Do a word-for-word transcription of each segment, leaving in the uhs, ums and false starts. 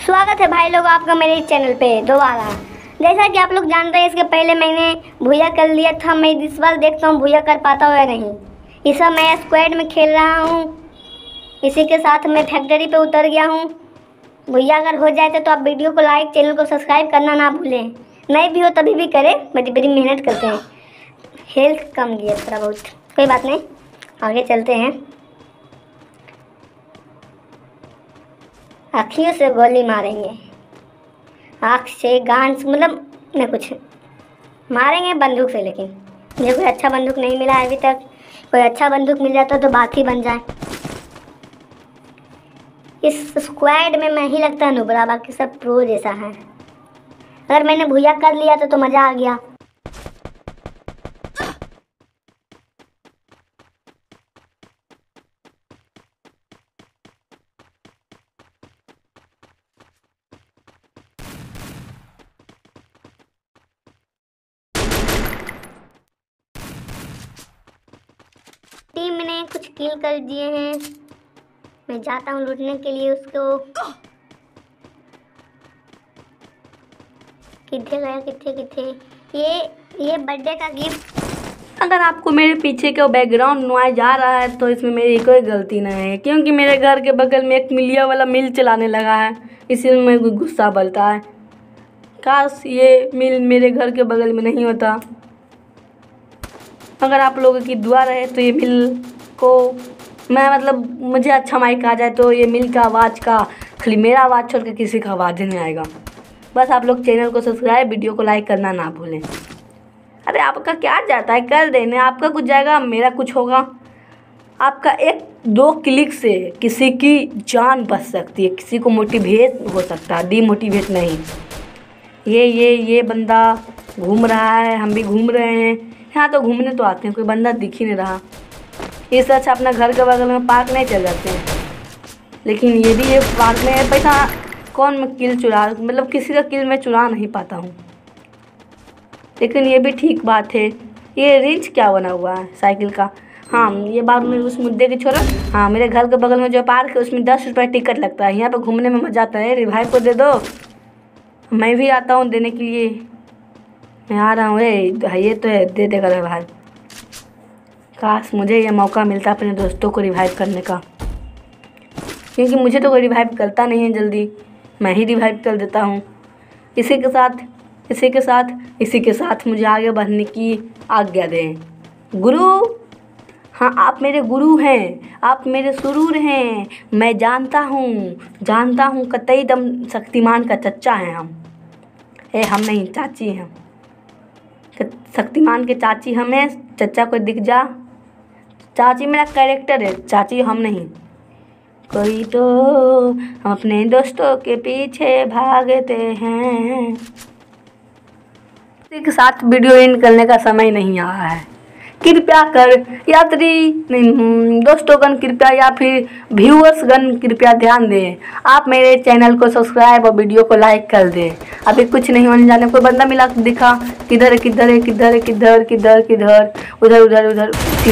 स्वागत है भाई लोग आपका मेरे इस चैनल पे दोबारा। जैसा कि आप लोग जानते हैं, इसके पहले मैंने भूया कर लिया था। मैं इस बार देखता हूँ भूया कर पाता हो या नहीं। इस बार मैं स्क्वाड में खेल रहा हूँ। इसी के साथ मैं फैक्ट्री पे उतर गया हूँ। भूया अगर हो जाए तो आप वीडियो को लाइक, चैनल को सब्सक्राइब करना ना भूलें। नहीं भी हो तभी भी करें, बड़ी बड़ी मेहनत करते हैं। हेल्थ कम लिया थोड़ा बहुत, कोई बात नहीं, आगे चलते हैं। आँखियों से गोली मारेंगे, आँख से गान से, मतलब नहीं कुछ मारेंगे बंदूक से। लेकिन मुझे कोई अच्छा बंदूक नहीं मिला है अभी तक। कोई अच्छा बंदूक मिल जाता तो बात ही बन जाए। इस स्क्वाड में मैं ही लगता है नुबरा, बाकी सब प्रो जैसा है। अगर मैंने भूया कर लिया तो, तो मज़ा आ गया। टीम ने कुछ किल कर दिए हैं। मैं जाता हूँ लूटने के लिए उसको। कितने गया, कितने कितने ये ये बर्थडे का गिफ्ट। अगर आपको मेरे पीछे का बैकग्राउंड नॉइज आ रहा है तो इसमें मेरी कोई गलती नहीं है, क्योंकि मेरे घर के बगल में एक मिलिया वाला मिल चलाने लगा है। इसलिए में गुस्सा बलता है। काश ये मिल मेरे घर के बगल में नहीं होता। अगर आप लोगों की दुआ रहे तो ये मिल को मैं मतलब मुझे अच्छा माइक आ जाए तो ये मिल का आवाज़ का खाली मेरा आवाज़ छोड़ के किसी का आवाज़ ही नहीं आएगा। बस आप लोग चैनल को सब्सक्राइब, वीडियो को लाइक करना ना भूलें। अरे आपका क्या जाता है, कर देने। आपका कुछ जाएगा, मेरा कुछ होगा। आपका एक दो क्लिक से किसी की जान बच सकती है, किसी को मोटिवेट हो सकता है, डीमोटिवेट नहीं। ये ये ये बंदा घूम रहा है, हम भी घूम रहे हैं। यहाँ तो घूमने तो आते हैं, कोई बंदा दिख ही नहीं रहा। इससे अच्छा अपना घर के बगल में पार्क नहीं चल जाते हैं। लेकिन ये भी ये पार्क में पैसा कौन मैं किल चुरा, मतलब किसी का किल मैं चुरा नहीं पाता हूँ। लेकिन ये भी ठीक बात है। ये रिंच क्या बना हुआ है साइकिल का। हाँ, ये बात में उस मुद्दे की छोड़ो। हाँ, मेरे घर के बगल में जो पार्क है उसमें दस रुपये टिकट लगता है। यहाँ पे घूमने में मज़ा आता है। रिवाइव को दे दो, मैं भी आता हूँ देने के लिए। मैं आ रहा हूँ। ये तो है, दे देगा रिवाइव। काश मुझे ये मौका मिलता अपने दोस्तों को रिवाइव करने का, क्योंकि मुझे तो कोई रिवाइव करता नहीं है जल्दी। मैं ही रिवाइव कर देता हूँ। इसी के साथ इसी के साथ इसी के साथ मुझे आगे बढ़ने की आज्ञा दें। गुरु, हाँ आप मेरे गुरु हैं, आप मेरे सुरूर हैं। मैं जानता हूँ जानता हूँ कतई दम शक्तिमान का चच्चा हैं हम। ए हम नहीं, चाची हैं। शक्तिमान के चाची हमें, चच्चा को दिख जा। चाची मेरा कैरेक्टर है, चाची हम नहीं। कोई तो हम अपने दोस्तों के पीछे भागते हैं। इसी के साथ वीडियो एंड करने का समय नहीं आया है। कृपया कर यात्री दोस्तों कृपया या फिर व्यूअर्स गण कृपया ध्यान दें। आप मेरे चैनल को सब्सक्राइब और वीडियो को लाइक कर दें। अभी कुछ नहीं होने जाने। कोई बंदा मिला दिखा, किधर है किधर है किधर है किधर किधर किधर उधर उधर उधर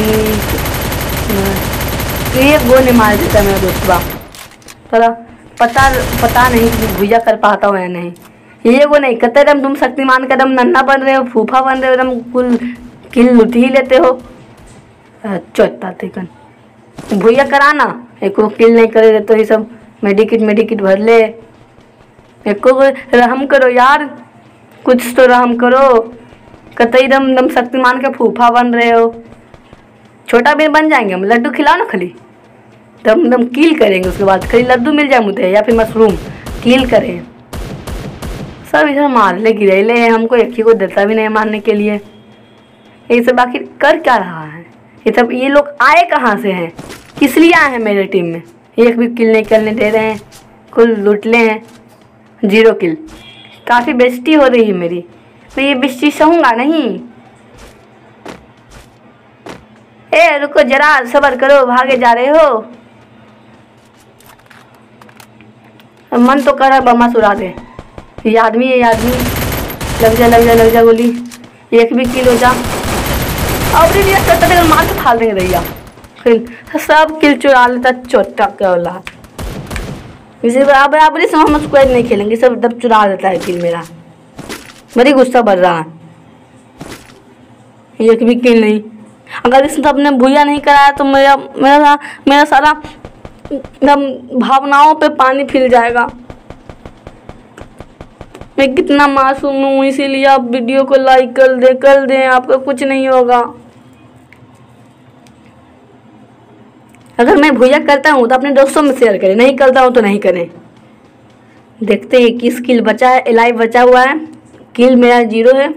ये गोली मार देता मेरा दोस्तवा। थोड़ा पता पता नहीं कि भूया कर पाता हूँ या नहीं। ये वो नहीं कहते एकदम तुम शक्तिमान का एकदम नन्ना बन रहे हो, फूफा बन रहे हो, एकदम कुल किल लुट ही लेते हो। चौथा तेकन भूया कराना, एक को किल नहीं करे तो ये सब मेडिकिट मेडिकिट भर ले। एक को रहम करो यार, कुछ तो रहम करो। कहते एकदम एकदम शक्तिमान के फूफा बन रहे हो। छोटा भी बन जाएंगे हम, लड्डू खिलाओ ना खाली, तब एकदम किल करेंगे। उसके बाद खाली लड्डू मिल जाए मुझे या फिर मशरूम, किल करें। सब इधर मार ले गिरेले हैं, हमको एक ही को देता भी नहीं मारने के लिए। ये सब आखिर कर क्या रहा है? ये सब ये लोग आए कहाँ से हैं? किस लिए आए हैं मेरे टीम में? एक भी किल नहीं करने दे रहे हैं, कुल लुटले हैं। जीरो किल, काफ़ी बेइज्जती हो रही है मेरी। मैं ये बेइज्जती सहूँगा नहीं। ए रुको जरा, सब्र करो, भागे जा रहे हो। मन तो कर रहा बम्मा सुरा दे। ये आदमी है, ये आदमी। लग जा लग जा लग जा गोली, एक भी किल हो जा। अब ये मार के फाल देंगे भैया। फिर सब किल चुरा लेता चोटा के औलाद। इसी बराबरी से हम स्क्वाड नहीं खेलेंगे, सब दब चुरा देता है किल मेरा। बड़ी गुस्सा बढ़ रहा है, एक भी किल नहीं। अगर इस सबने भूया नहीं कराया तो मेरा मेरा मेरा सारा एकदम भावनाओं पे पानी फिर जाएगा। मैं कितना मासूम हूँ, इसीलिए आप वीडियो को लाइक कर दे कर दें, आपका कुछ नहीं होगा। अगर मैं भूया करता हूँ तो अपने दोस्तों में शेयर करें, नहीं करता हूँ तो नहीं करें। देखते हैं किस किल बचा है, लाइव बचा हुआ है, किल मेरा जीरो है।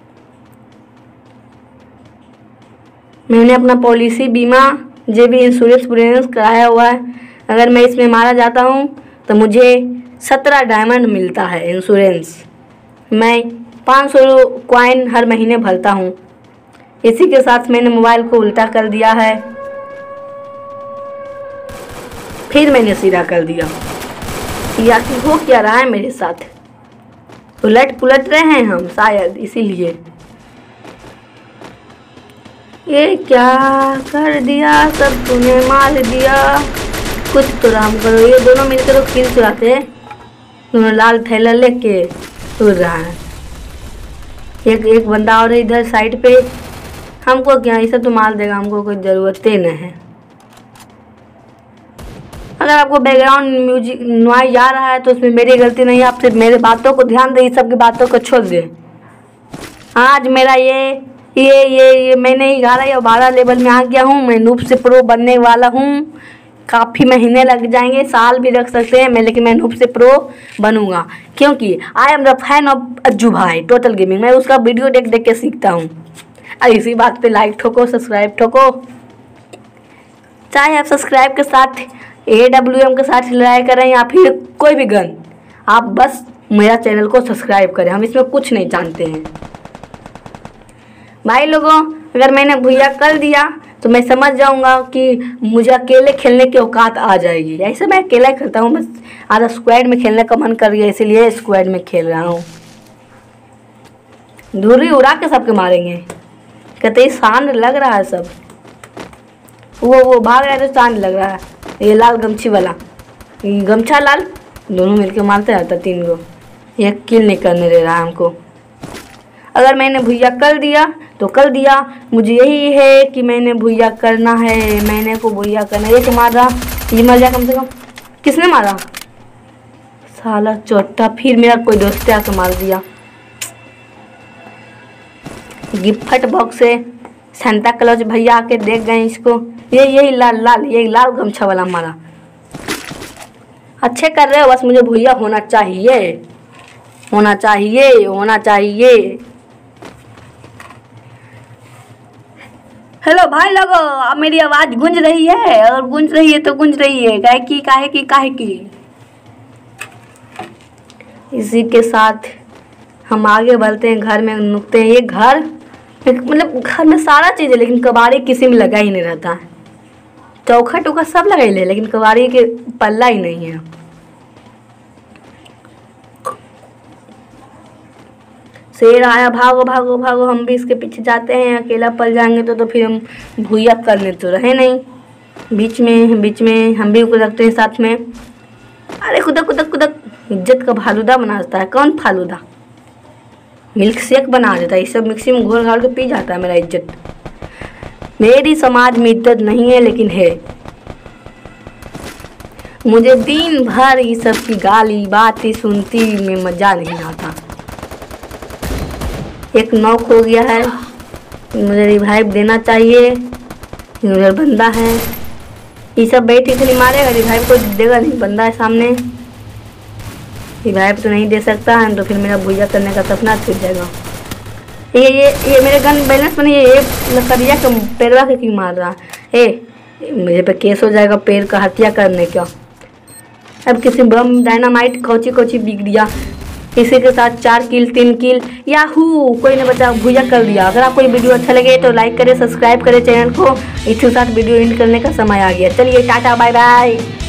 मैंने अपना पॉलिसी बीमा जे बी इंश्योरेंस प्रीमियम कराया हुआ है। अगर मैं इसमें मारा जाता हूँ तो मुझे सत्रह डायमंड मिलता है इंश्योरेंस। मैं पाँच सौ कॉइन हर महीने भरता हूँ। इसी के साथ मैंने मोबाइल को उल्टा कर दिया है, फिर मैंने सीधा कर दिया। या कि हो क्या रहा है मेरे साथ, उलट पुलट रहे हैं हम शायद, इसीलिए। ये क्या कर दिया, सब तूने मार दिया, कुछ तो राम करो। ये दोनों मिलकर तो किल चुराते हैं, दोनों लाल थैला लेके उड़ रहा है। एक एक बंदा और है इधर साइड पे। हमको क्या, इसे तो मार देगा, हमको कोई ज़रूरत ही नहीं है। अगर आपको बैकग्राउंड म्यूजिक नॉइज आ रहा है तो उसमें मेरी गलती नहीं है, आप सिर्फ मेरे बातों को ध्यान दें, सबकी बातों को छोड़ दें। आज मेरा ये ये ये ये मैंने ग्यारह या बारह लेवल में आ गया हूँ। मैं नूब से प्रो बनने वाला हूँ। काफ़ी महीने लग जाएंगे, साल भी रख सकते हैं मैं, लेकिन मैं नूब से प्रो बनूंगा, क्योंकि I am the fan of Ajju भाई टोटल गेमिंग। मैं उसका वीडियो देख देख के सीखता हूँ। और इसी बात पे लाइक ठोको, सब्सक्राइब ठोको। चाहे आप सब्सक्राइब के साथ ए डब्ल्यू एम के साथ लड़ाई करें या फिर कोई भी गन, आप बस मेरा चैनल को सब्सक्राइब करें, हम इसमें कुछ नहीं जानते हैं भाई लोगों। अगर मैंने भूया कर दिया तो मैं समझ जाऊंगा कि मुझे अकेले खेलने की औकात आ जाएगी। ऐसे मैं अकेला ही खेलता हूँ, बस आधा स्क्वाड में खेलने का मन कर गया, इसीलिए स्क्वाड में खेल रहा हूँ। धूरी उड़ा के सबके मारेंगे, कहते शांत लग रहा है सब। वो वो भाग रहा है तो शांत लग रहा है। ये लाल गमछी वाला, गमछा लाल, दोनों मिलके मारते रहता तीन को, एक किल नहीं करने दे रहा हमको। अगर मैंने भूया कर दिया तो कर दिया, मुझे यही है कि मैंने भूया करना है, मैंने को भूया करना है। ये तो मार रहा, ये मर जाए कम से कम। किसने मारा साला चौथा, फिर मेरा कोई दोस्त आके मार दिया। गिफ्ट बॉक्स से सेंटा क्लॉज भैया आके देख गए इसको। ये यही लाल लाल ये लाल गमछा वाला मारा। अच्छे कर रहे हो, बस मुझे भूया होना चाहिए, होना चाहिए, होना चाहिए। हेलो भाई लोगों, अब मेरी आवाज़ गूंज रही है, और गूंज रही है तो गूंज रही है, काहे की काहे की काहे की। इसी के साथ हम आगे बढ़ते हैं, घर में नुकते हैं। ये घर मतलब घर में सारा चीज़ है, लेकिन कबाड़ी किसी में लगा ही नहीं रहता। चौखा टोखा सब लगा ले, लेकिन कबाड़ी के पल्ला ही नहीं है। शेर आया, भागो भागो भागो, हम भी इसके पीछे जाते हैं। अकेला पल जाएंगे तो तो फिर हम भूया करने तो रहे नहीं। बीच में बीच में हम भी कुदकते हैं साथ में। अरे कुदक कुदक कुदक, इज्जत का फालूदा बनाता है। कौन फालूदा? मिल्क शेक बना देता है, ये सब मिक्सी में घोल घाल के पी जाता है मेरा इज्जत। मेरी समाज में इज्जत नहीं है, लेकिन है। मुझे दिन भर ये सब की गाली बातें सुनती में मजा नहीं आता। एक नॉक हो गया है, मुझे रिवाइव देना चाहिए। उधर बंदा है, ये सब बैठे खाली मारेगा, रिवाइव को देगा नहीं। बंदा है सामने, रिवाइव तो नहीं दे सकता है, तो फिर मेरा भूया करने का सपना छूट जाएगा। ये ये ये मेरे गन बैलेंस में नहीं है। ये लकड़िया का पैरवा के क्यों मार रहा है? मुझे पे केस हो जाएगा पैर का हत्या करने का। अब किसी बम डायनामाइट कोची कोची बिक दिया। इसी के साथ चार किल तीन किल, याहू, कोई ने बचा भूया कर दिया। अगर आपको ये वीडियो अच्छा लगे तो लाइक करें, सब्सक्राइब करें चैनल को। इसी के साथ वीडियो एंड करने का समय आ गया। चलिए टाटा बाय बाय।